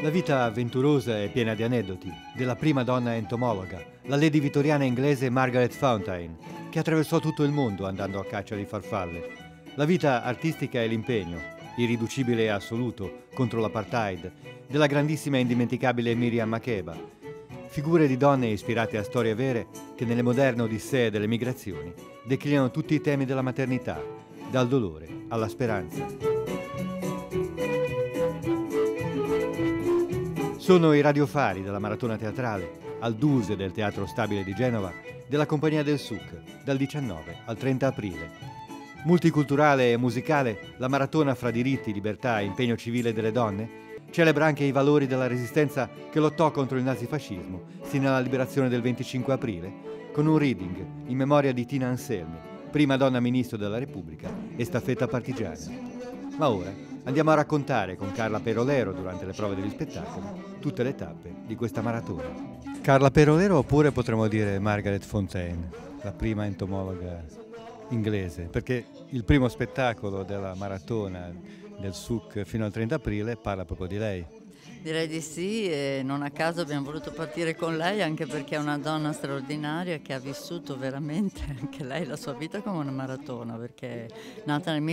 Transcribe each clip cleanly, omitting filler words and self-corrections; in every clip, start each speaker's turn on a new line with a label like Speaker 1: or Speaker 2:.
Speaker 1: La vita avventurosa e piena di aneddoti della prima donna entomologa, la lady vittoriana inglese Margaret Fontaine, che attraversò tutto il mondo andando a caccia di farfalle. La vita artistica e l'impegno, irriducibile e assoluto, contro l'apartheid, della grandissima e indimenticabile Miriam Makeba. Figure di donne ispirate a storie vere che nelle moderne odissee delle migrazioni declinano tutti i temi della maternità, dal dolore alla speranza. Sono i radiofari della maratona teatrale al Duse del Teatro Stabile di Genova della Compagnia del Suc dal 19 al 30 aprile. Multiculturale e musicale, la maratona fra diritti, libertà e impegno civile delle donne celebra anche i valori della resistenza che lottò contro il nazifascismo sino alla liberazione del 25 aprile con un reading in memoria di Tina Anselmi, prima donna ministro della Repubblica e staffetta partigiana. Ma ora andiamo a raccontare con Carla Perolero, durante le prove degli spettacoli, tutte le tappe di questa maratona. Carla Perolero, oppure potremmo dire Margaret Fontaine, la prima entomologa inglese, perché il primo spettacolo della maratona del Suc fino al 30 aprile parla proprio di lei.
Speaker 2: Direi di sì, e non a caso abbiamo voluto partire con lei, anche perché è una donna straordinaria che ha vissuto veramente anche lei la sua vita come una maratona, perché è nata nel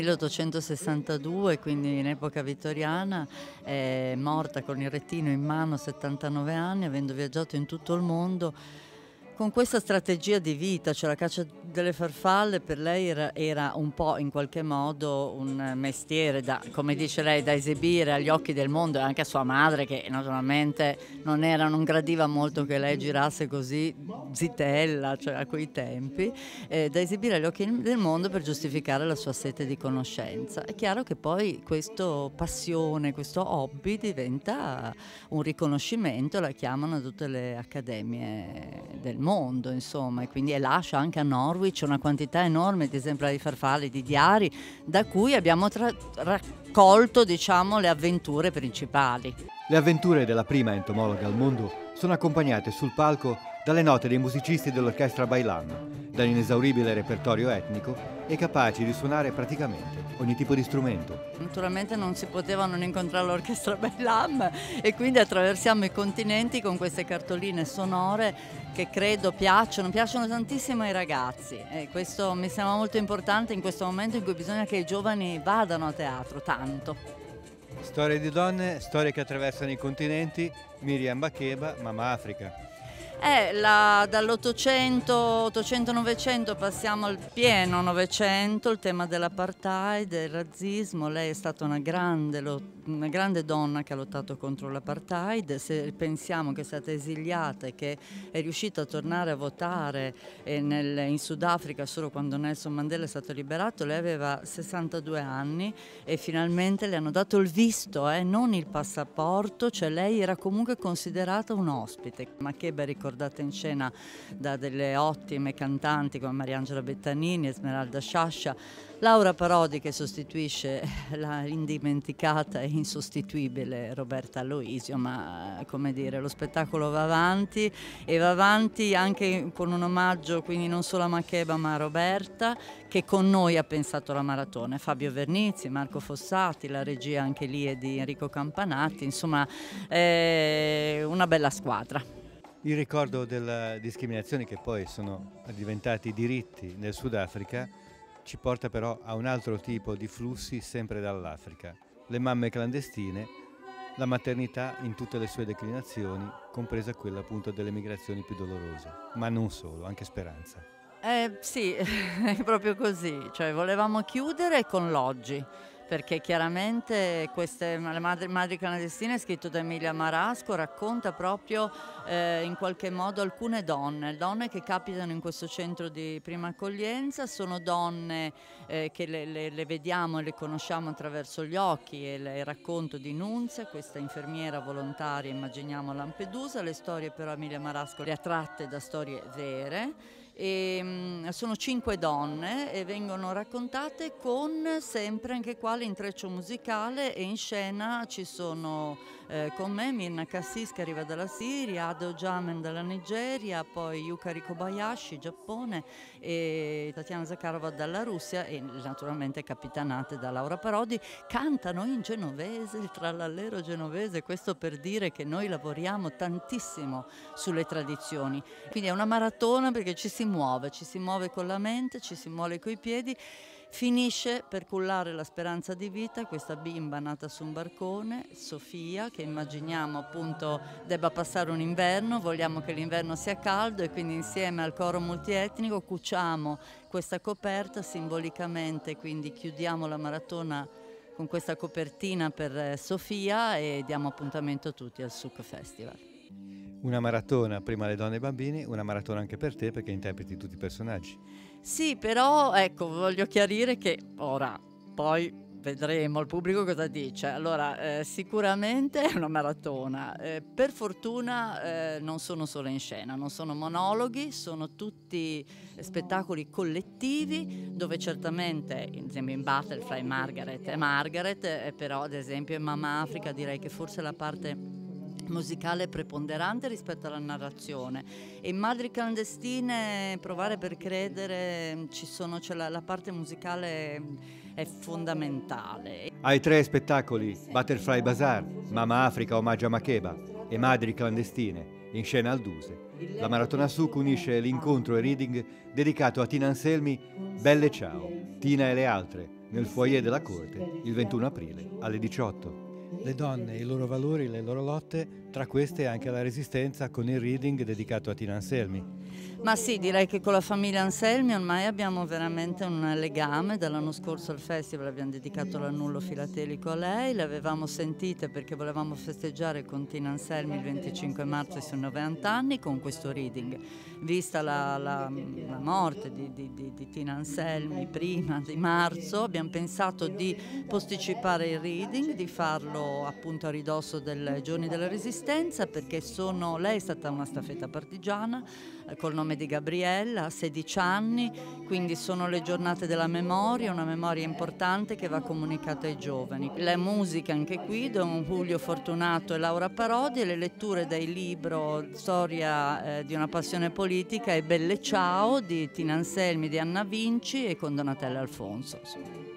Speaker 2: 1862, quindi in epoca vittoriana, è morta con il retino in mano a 79 anni, avendo viaggiato in tutto il mondo. Con questa strategia di vita, cioè la caccia delle farfalle, per lei era un po' in qualche modo un mestiere, come dice lei, da esibire agli occhi del mondo, e anche a sua madre, che naturalmente non gradiva molto che lei girasse così zitella, cioè a quei tempi, da esibire agli occhi del mondo per giustificare la sua sete di conoscenza. È chiaro che poi questa passione, questo hobby diventa un riconoscimento, la chiamano tutte le accademie del mondo, insomma, e quindi lascia anche a Norwich una quantità enorme di esemplari di farfalle, di diari, da cui abbiamo raccolto, diciamo, le avventure principali.
Speaker 1: Le avventure della prima entomologa al mondo sono accompagnate sul palco dalle note dei musicisti dell'orchestra Bailam, dall'inesauribile repertorio etnico e capaci di suonare praticamente ogni tipo di strumento.
Speaker 2: Naturalmente non si poteva non incontrare l'orchestra Bailam, e quindi attraversiamo i continenti con queste cartoline sonore che credo piacciono tantissimo ai ragazzi, e questo mi sembra molto importante in questo momento in cui bisogna che i giovani vadano a teatro tanto.
Speaker 1: Storie di donne, storie che attraversano i continenti, Miriam Makeba, Mamma Africa.
Speaker 2: Dall'800, 800-900 passiamo al pieno Novecento, il tema dell'apartheid, del razzismo. Lei è stata una grande donna che ha lottato contro l'apartheid. Se pensiamo che è stata esiliata e che è riuscita a tornare a votare in Sudafrica solo quando Nelson Mandela è stato liberato, lei aveva 62 anni e finalmente le hanno dato il visto, non il passaporto, cioè lei era comunque considerata un ospite. Makeba è ricordata in scena da delle ottime cantanti come Mariangela Bettanini, Esmeralda Sciascia, Laura Parodi che sostituisce la indimenticata e insostituibile Roberta Aloisio, ma come dire, lo spettacolo va avanti, e va avanti anche con un omaggio quindi non solo a Makeba ma a Roberta, che con noi ha pensato la maratona, Fabio Vernizzi, Marco Fossati, la regia anche lì è di Enrico Campanati, insomma una bella squadra.
Speaker 1: Il ricordo della discriminazione, che poi sono diventati diritti nel Sudafrica, ci porta però a un altro tipo di flussi sempre dall'Africa. Le mamme clandestine, la maternità in tutte le sue declinazioni, compresa quella appunto delle migrazioni più dolorose, ma non solo, anche speranza.
Speaker 2: Sì, è proprio così, cioè volevamo chiudere con l'oggi, perché chiaramente le madri clandestine, scritto da Emilia Marasco, racconta proprio in qualche modo alcune donne che capitano in questo centro di prima accoglienza. Sono donne che le vediamo e le conosciamo attraverso gli occhi e il racconto di Nunzia, questa infermiera volontaria, immaginiamo, a Lampedusa. Le storie però Emilia Marasco le ha tratte da storie vere, Sono 5 donne e vengono raccontate con sempre anche qua l'intreccio musicale, e in scena ci sono con me Mirna Cassis che arriva dalla Siria, Ado Jamen dalla Nigeria, poi Yukari Kobayashi, Giappone, e Tatiana Zakharova dalla Russia, e naturalmente capitanate da Laura Parodi. Cantano in genovese, il trallallero genovese, questo per dire che noi lavoriamo tantissimo sulle tradizioni. Quindi è una maratona perché ci si muove con la mente, ci si muove coi piedi. Finisce per cullare la speranza di vita questa bimba nata su un barcone, Sofia, che immaginiamo appunto debba passare un inverno, vogliamo che l'inverno sia caldo, e quindi insieme al coro multietnico cuciamo questa coperta simbolicamente, quindi chiudiamo la maratona con questa copertina per Sofia e diamo appuntamento a tutti al Souk Festival.
Speaker 1: Una maratona prima le donne e i bambini, una maratona anche per te perché interpreti tutti i personaggi.
Speaker 2: Sì, però ecco, voglio chiarire che ora, poi vedremo il pubblico cosa dice. Allora, sicuramente è una maratona. Per fortuna non sono solo in scena, non sono monologhi, sono tutti spettacoli collettivi dove certamente, ad esempio in Butterfly Margaret è Margaret, però ad esempio in Mamma Africa direi che forse la parte musicale preponderante rispetto alla narrazione, e in Madri Clandestine, Provare per credere, c'è la parte musicale è fondamentale.
Speaker 1: Hai 3 spettacoli, Butterfly Bazaar, Mamma Africa Omaggio a Makeba e Madri Clandestine, in scena al Duse. La Maratona Souk unisce l'incontro e reading dedicato a Tina Anselmi, Belle Ciao, Tina e le altre, nel foyer della Corte, il 21 aprile alle 18. Le donne, i loro valori, le loro lotte, tra queste anche la resistenza con il reading dedicato a Tina Anselmi.
Speaker 2: Ma sì, direi che con la famiglia Anselmi ormai abbiamo veramente un legame. Dall'anno scorso al festival abbiamo dedicato l'annullo filatelico a lei, le avevamo sentite perché volevamo festeggiare con Tina Anselmi il 25 marzo i suoi 90 anni con questo reading. Vista la morte di Tina Anselmi prima di marzo, abbiamo pensato di posticipare il reading, di farlo appunto a ridosso dei giorni della Resistenza, perché lei è stata una staffetta partigiana col nome di Gabriella, ha 16 anni, quindi sono le giornate della memoria, una memoria importante che va comunicata ai giovani. La musica anche qui, Don Julio Fortunato e Laura Parodi, e le letture del libro Storia di una passione politica e Belle Ciao di Tina Anselmi, di Anna Vinci e con Donatella Alfonso.